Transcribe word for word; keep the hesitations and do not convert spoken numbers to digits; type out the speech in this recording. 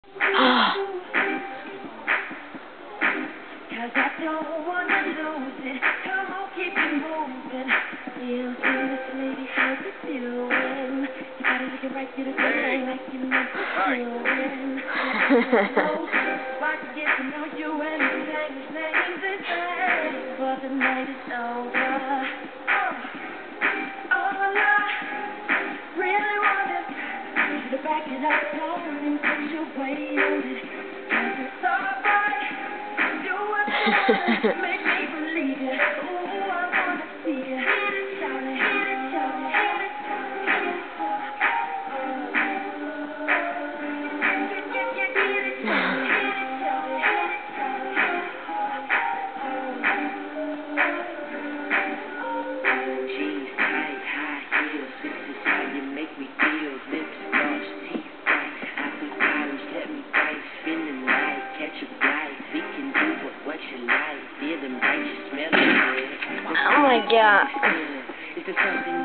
Cause I don't wanna lose it. Come on, keep it moving. Feel this lady, how you doing? You gotta look it right, get it right, like you meant to doing. Why to get to know you and the same things they say, but the night is over. Oh, all I really wanted you to back it up, don't put your weight on it. Cause it's alright. Do what you wanna, make me believe it. Ooh, I wanna see it. Hit it, shout it, hit it, shout it, hit it, hit it. Get, get, get, hit it, shout it, hit it, shout it, hit it, shout it, hit it. Jeans tight, high heels, this is how you make me feel. Lips large, teeth white, apple bottoms, let me bite. Spin the night, catch a flight. We can do what, what you like. Feeling right, you smell it good. Oh my god. Is there something